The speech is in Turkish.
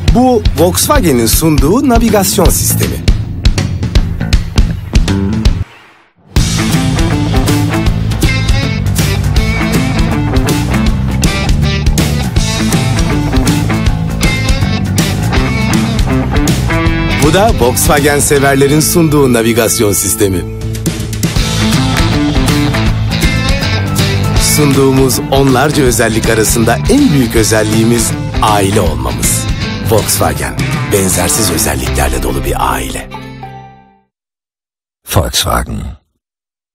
Bu Volkswagen'in sunduğu navigasyon sistemi. Bu da Volkswagen severlerin sunduğu navigasyon sistemi. Sunduğumuz onlarca özellik arasında en büyük özelliğimiz aile olmamız. Volkswagen, benzersiz özelliklerle dolu bir aile. Volkswagen.